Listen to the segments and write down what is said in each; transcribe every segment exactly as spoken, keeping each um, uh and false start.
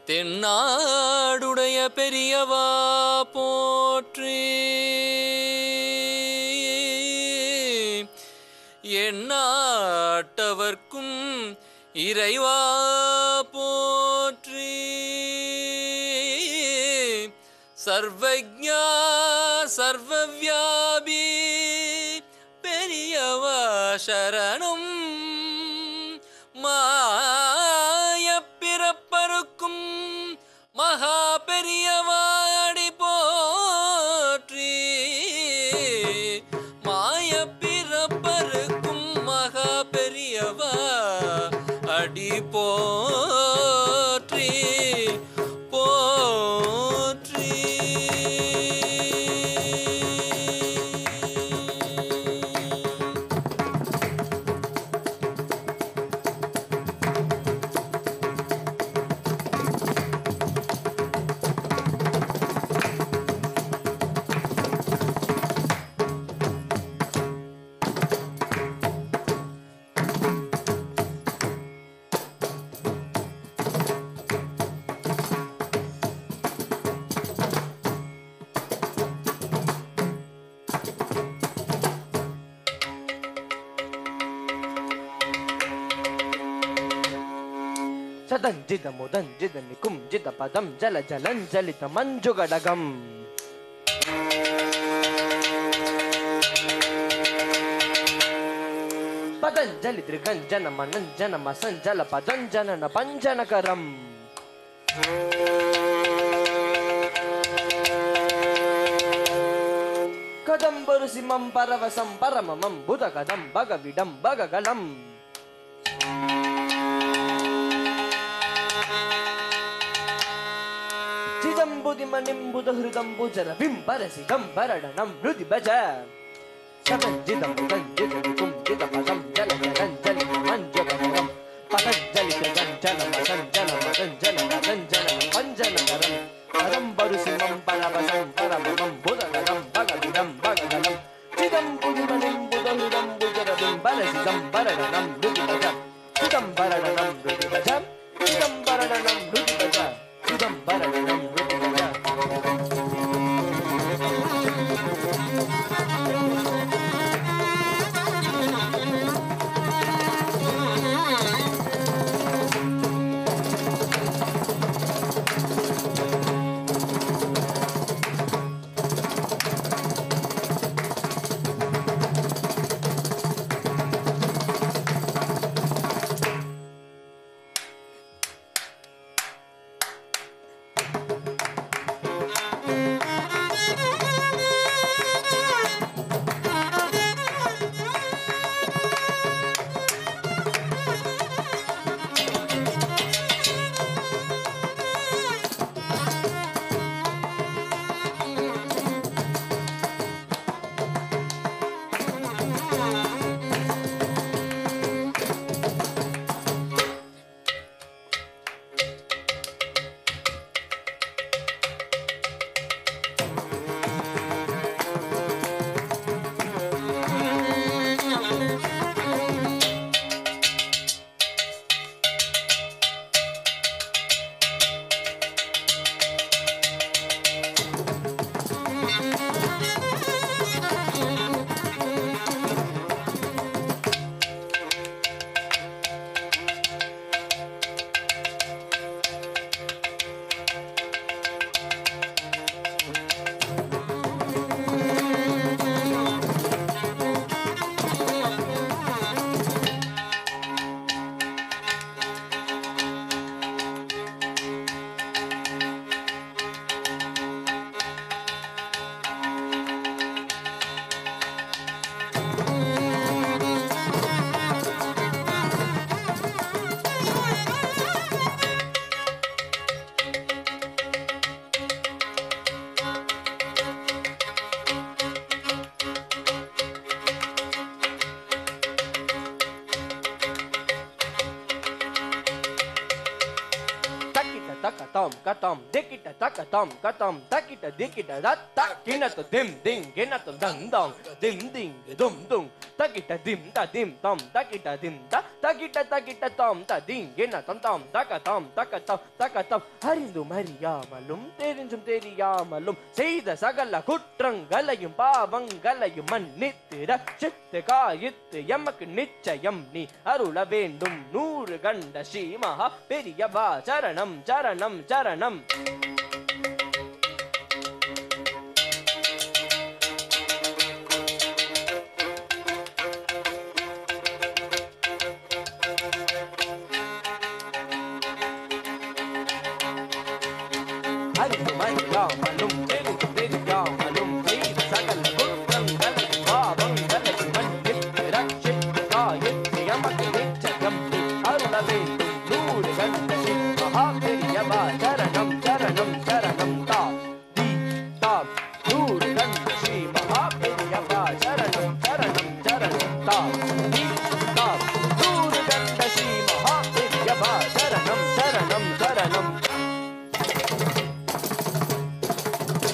தென்னாடுடைய பெரியவா போற்றி எந்நாட்டவர்க்கும் இறைவா போற்றி சர்வஜ்ஞா சர்வவ்யாபி பெரியவா சரணம் மாயப்பிறப்பருக்கும் மகா பெரியவா அடி போற்றி மாயப்பிறப்பருக்கும் மகா பெரியவா அடி போற்றி போற்றி சதஞ்சித முதஞ்சித நிக்கும் ஜித பதம் ஜல ஜலஞ்சலித மஞ்சுகடகம் பதஞ்சலி திரிகஞ்சன மனஞ்சன மசஞ்சல பதஞ்சன பஞ்சனகரம் கதம்பரு சிமம் பரவசம் பரமமம் புதகதம் பகவிடம் பககலம் சிதம்புதிமனிம்புத ஹிருதம்புஜர பிம்பரசிதம் பரடனம் ருதி பஜ சதஞ்சிதம் முதஞ்சிதம் ஜித பதம் ஜல ஜலஞ்சலி மஞ்சகரம் பதஞ்சலி திரிகஞ்சன மசஞ்சன மதஞ்சன மதஞ்சன பஞ்சனகரம் கதம்பரு சிமம் பரவசம் பரமமம் புதகதம் பகவிடம் பககலம் சிதம்புதிமனிம்புத ஹிருதம்புஜர பிம்பரசிதம் பரடனம் ருதி பஜ சிதம்பரடனம் ருதி பஜ சிதம்பரடனம் ருதி பஜ சிதம்பரடனம் ருதி பஜ Takatom, katom, dikita, takatom, katom, takita, dikita, dat, tak, kinato, dim, ding, kinato, dang, dong, dim, ding, dum, dum, தகிட்ட திம் த திம் தம் தகிட்ட திம் த தகிட்ட தகிட்ட தாம் த திங் என்ன தம் தாம் தக தாம் தக தாம் தக தாம் அறிந்தும் அறியாமலும் தெரிஞ்சும் தெரியாமலும் செய்த சகல குற்றங்களையும் பாவங்களையும் மன்னித்து ரட்சித்து காயித்து எமக்கு நிச்சயம் நீ அருள வேண்டும் நூறு கண்ட ஸ்ரீ மகா பெரியவா சரணம் சரணம் சரணம். அறிந்தும் அறியாமலும் தெரிந்தும் தெரியாமலும் செய்த சகல குற்றங்களையும் பாவங்களையும் மன்னித்து ரட்சித்து காயித்து எமக்கு நிச்சயம் நீ அருள வேண்டும் நூறு கண்ட ஸ்ரீ மகா பெரியவா சரணம் சரணம் சரணம் தா தி தாம் நூறு கண்ட ஸ்ரீ மகா பெரியவா சரணம் சரணம் சரணம் தா தி தாம் நூறு கண்ட ஸ்ரீ மகா பெரியவா சரணம் சரணம் சரணம்.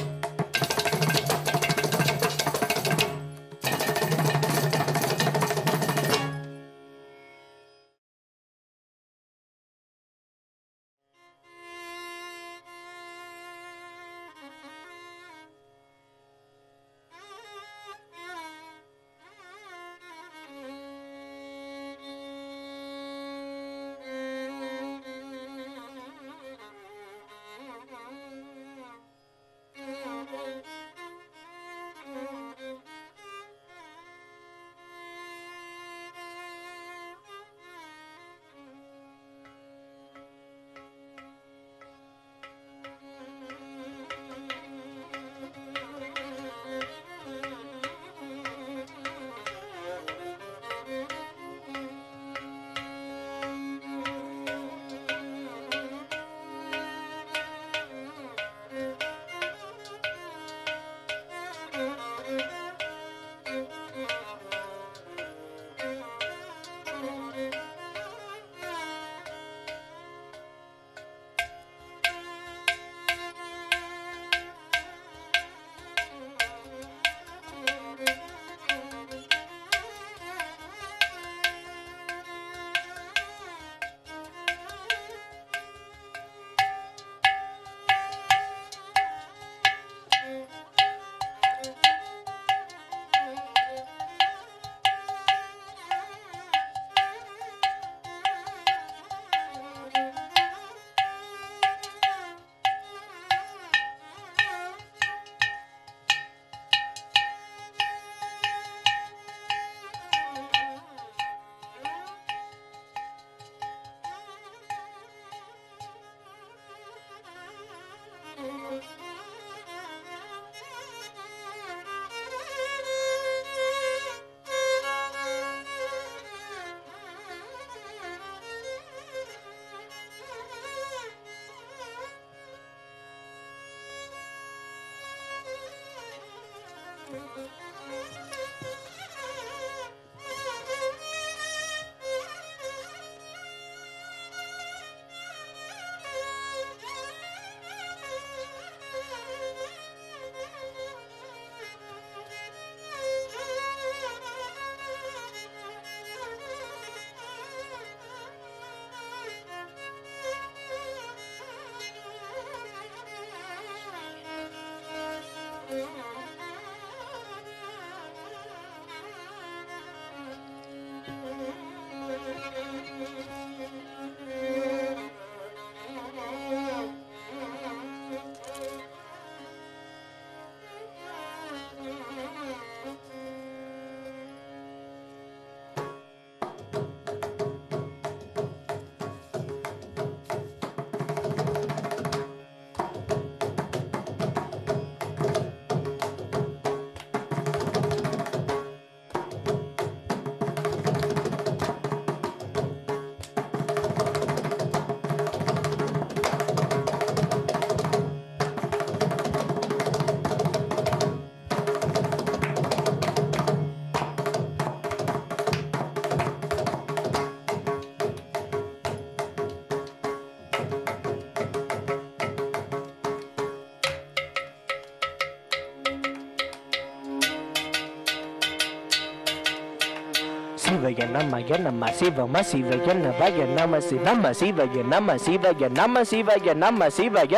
Shivaya Namaya Nama Shivama Shivaya Navaya Nama Shivama Shivaya Nama Shivaya Nama Shivaya Nama Shivaya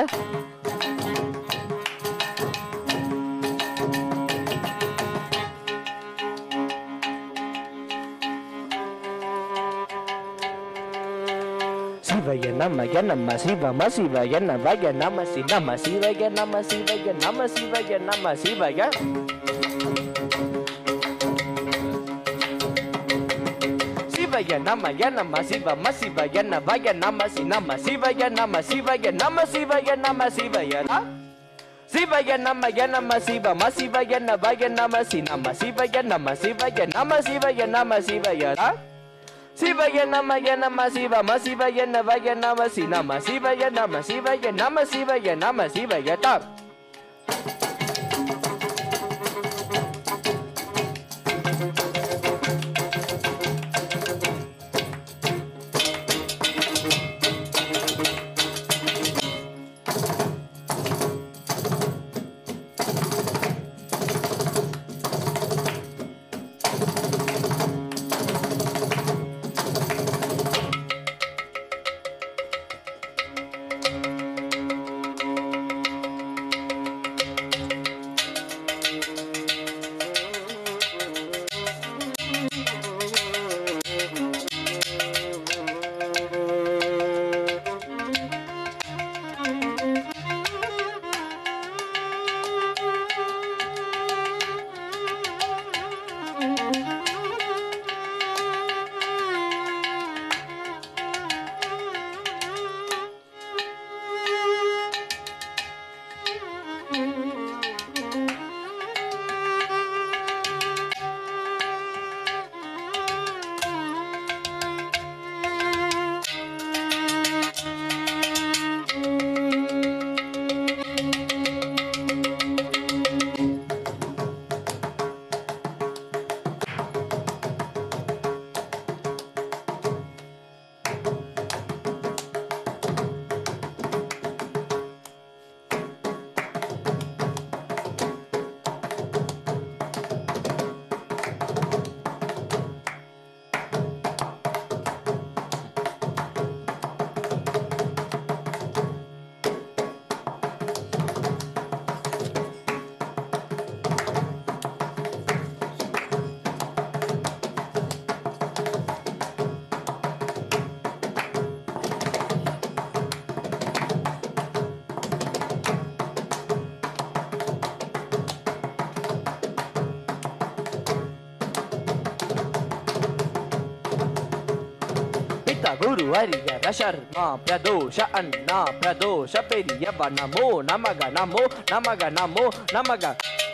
Shivaya Namaya Nama Shivama Shivaya Navaya Nama Shivama Shivaya Nama Shivaya Nama Shivaya Nama Shivaya Shivaya Namaya Nama Shivama Shivaya Navaya Nama Shivama Shivaya Nama Shivaya Nama Shivaya Nama Shivaya Shivaya Namaya Nama Shivama Shivaya Navaya Nama Shivama Shivaya Nama Shivaya Nama Shivaya Nama Shivaya Shivaya Namaya Nama Shivama Shivaya Navaya Nama Shivama Shivaya Nama Shivaya Nama Shivaya Nama Shivaya Ta Guru Harihara Sharma Pradosha Anna Pradosha Periyava Namo Namaga Namo Namaga Namo Namaga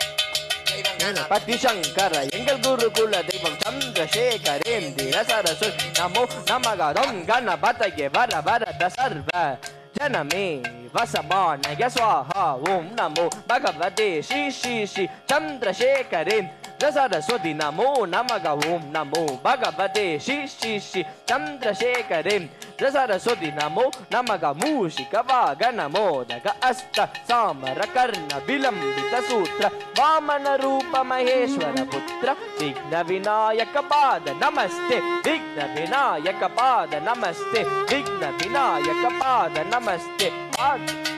Pati Shankara Engal Guru Kula Devam Chandra Shekharendra Saraswati Namo Namaga Dom Ganapataye Vara Vara Dasarva Janame Vasabana Yaswaha Om Namo Bhagavate Shri Shri Shri Chandra Shekharendra Saraswati Namo Namaga Om Namo Bhagavate Shri Shri Shri Chandra Shekharendra Saraswati Namo Namaga Mushika Vagana Modaga Asta Samara Karna Vilambita Sutra Vamana Rupa Maheshwara Putra Vigna Vinayaka Pada Namaste Vigna Vinayaka Pada Namaste Vigna Vinayaka Pada Namaste Pada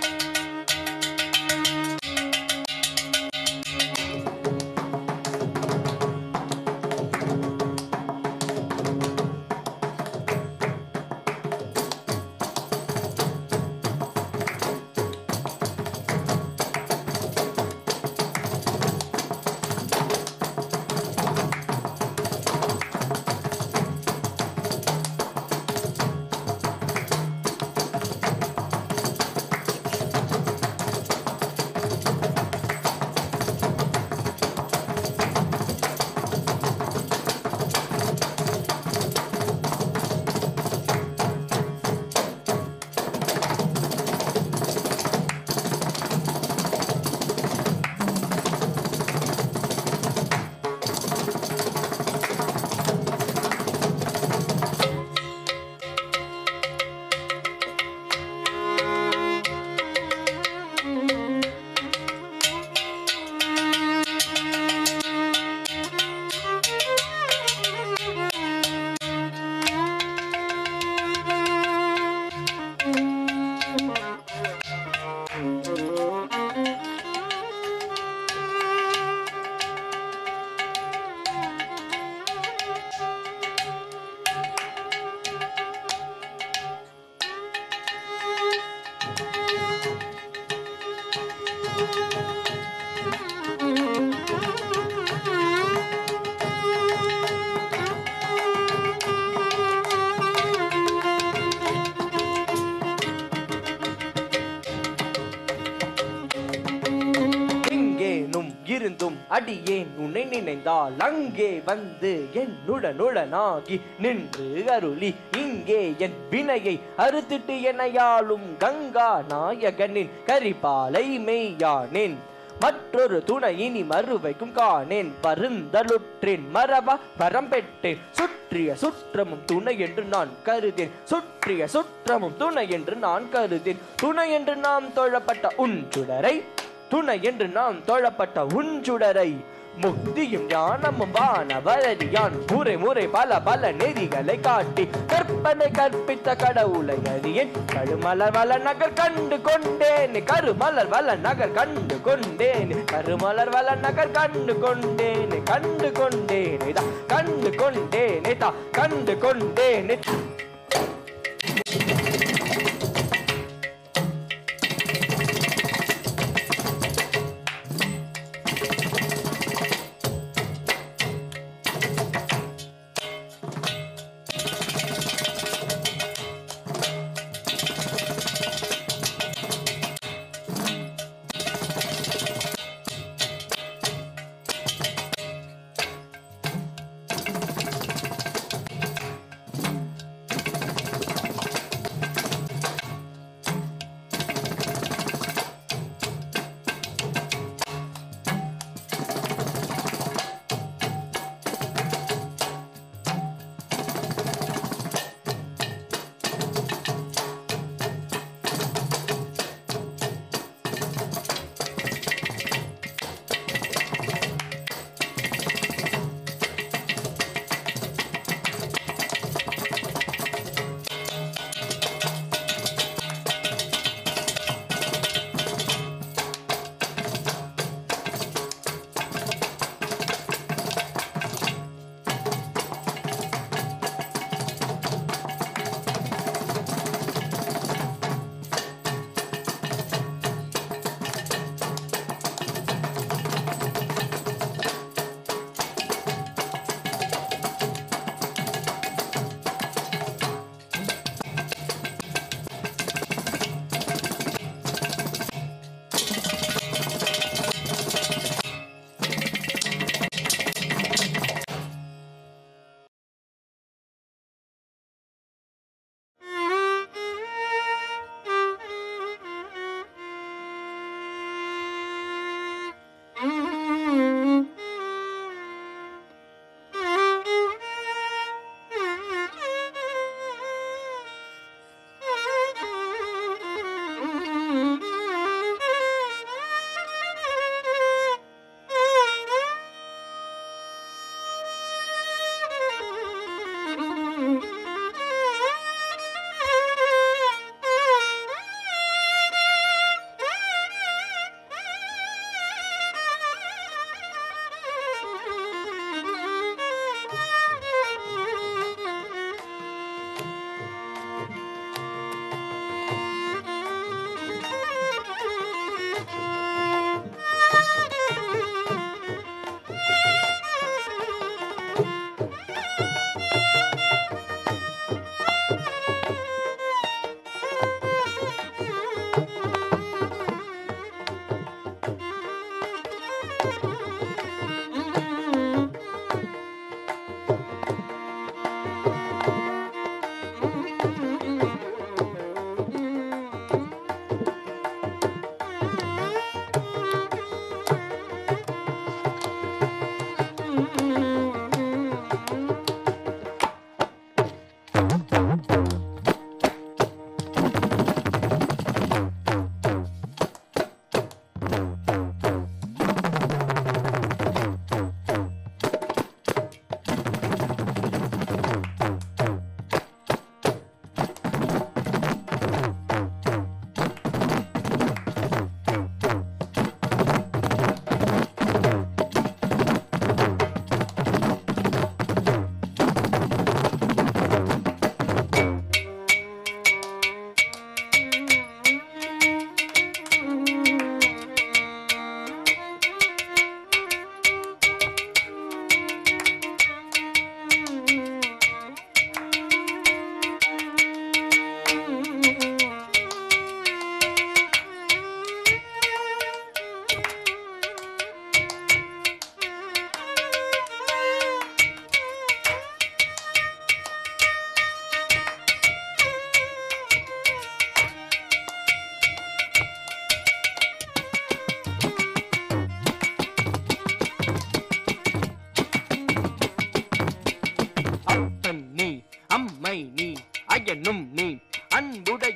அடியேன் உன்னை நினைந்தால் அங்கே வந்து என்னுடனுடனாகி நின்று அருளி இங்கே என் வினையை அறுத்திட்டு என்னையாளும் கங்கா நாயகனின் கரிபாலை மெய்யானேன். மற்றொரு துணை இனி மறுவைக்கும் காணேன். பருந்தலுற்றேன் மரபா பரம்பெற்றேன். சுற்றிய சுற்றமும் துணை என்று நான் கருதேன். சுற்றிய சுற்றமும் துணை என்று நான் கருதேன். துணை என்று நாம் தோழப்பட்ட உன்சுடரை, துணை என்று நாம் தோழப்பட்ட உன்சுடரை, முக்தியும் ஞானமும் வானவரடியான் முறை முறை பல பல நெறிகளை காட்டி கற்பனை கற்பித்த கடவுளை அறியேன். கருமலர் வள நகர் கண்டு கொண்டேன். கருமலர் வள நகர் கண்டு கொண்டேன். கருமலர் வள நகர் கண்டு கொண்டேன். கண்டு கொண்டேனே தா கண்டு கொண்டேனே தா கண்டு கொண்டேனே.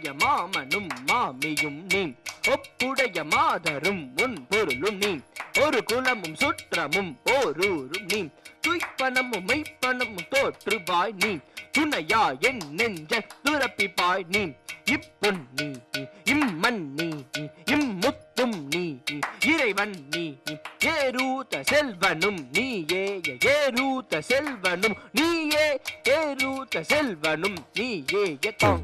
மாமனும் மாமியும் நீ ஒப்புடைய மாதரும் உன் பொருளும் நீ ஒரு குலமும் சுற்றமும் ஓரூரும் நீ துய்ப்பனமும் மெய்ப்பனமும் தோற்றுவாய் நீ துணையா என் நெஞ்ச துரப்பிப்பாய் நீ இப்பொன் நீ இம்மன் நீ இம்முத்தும் நீ இறைவன் நீ ஏரூத்த செல்வனும் நீயே ஏரூத்த செல்வனும் நீயே ஏரூத்த செல்வனும் நீயே எத்தோம்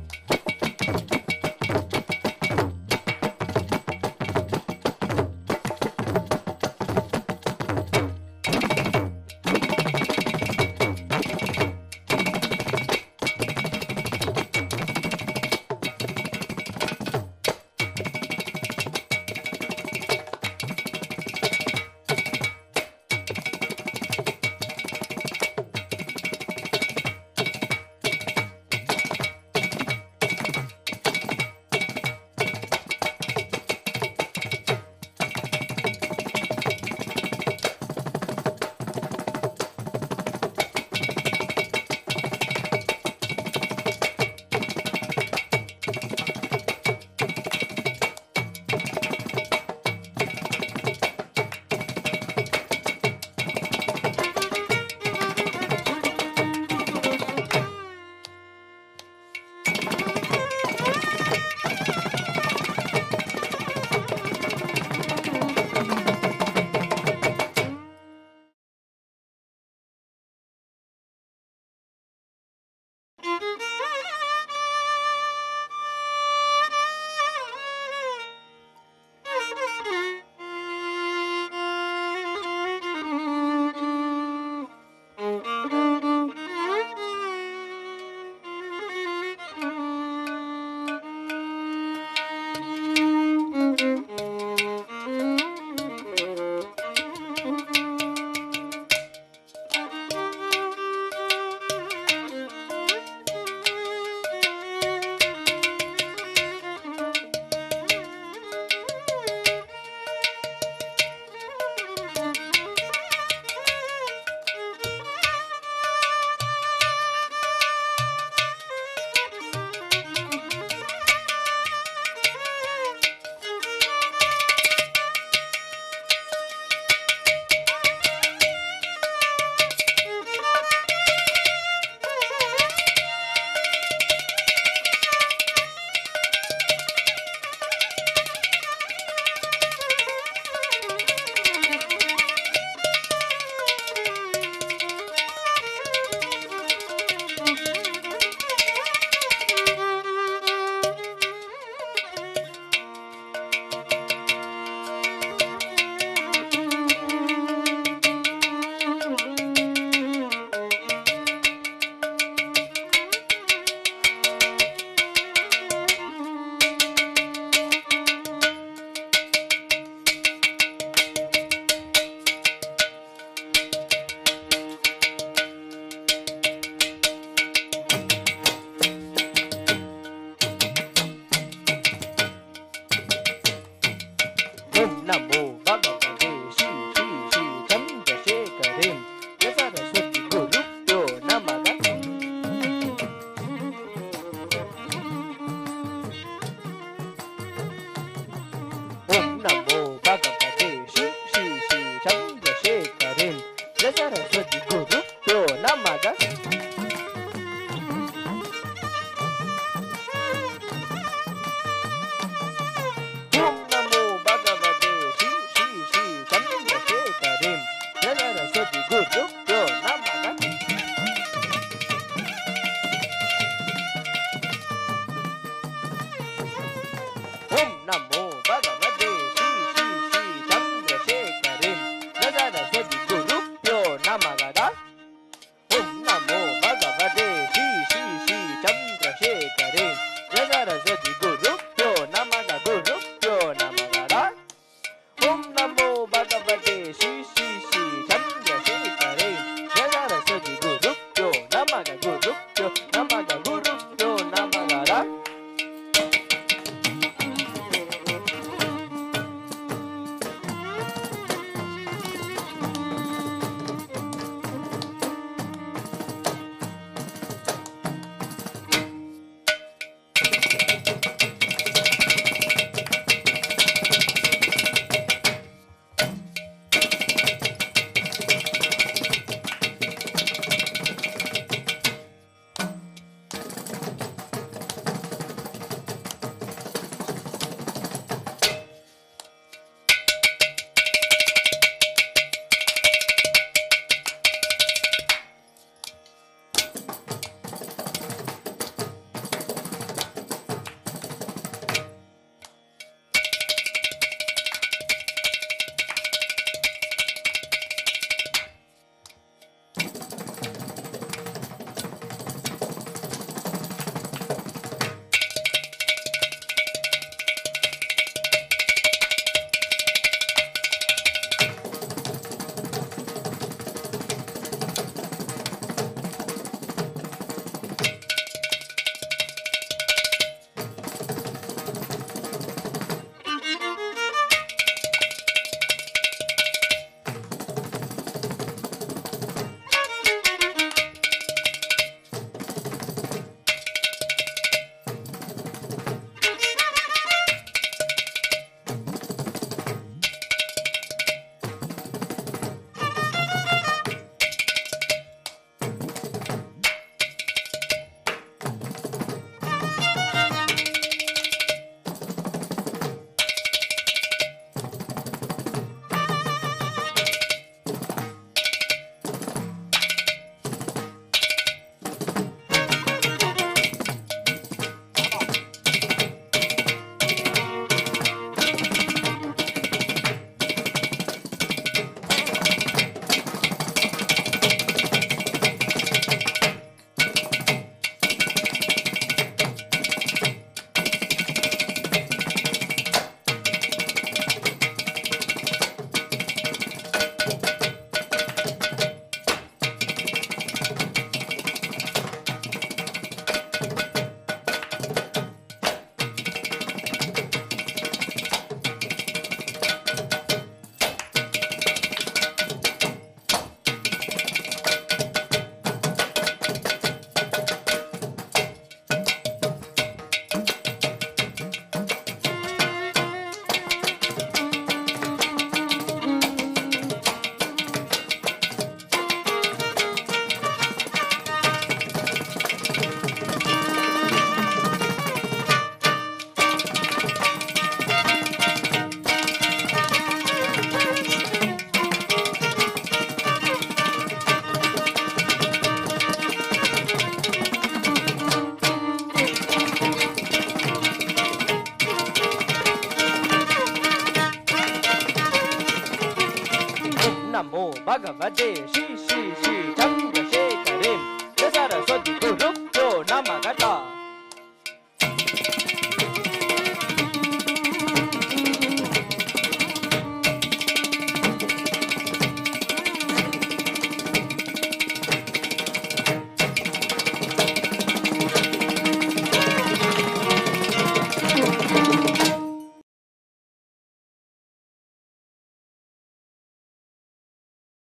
பகவதே ஸ்ரீ ஸ்ரீ ஸ்ரீ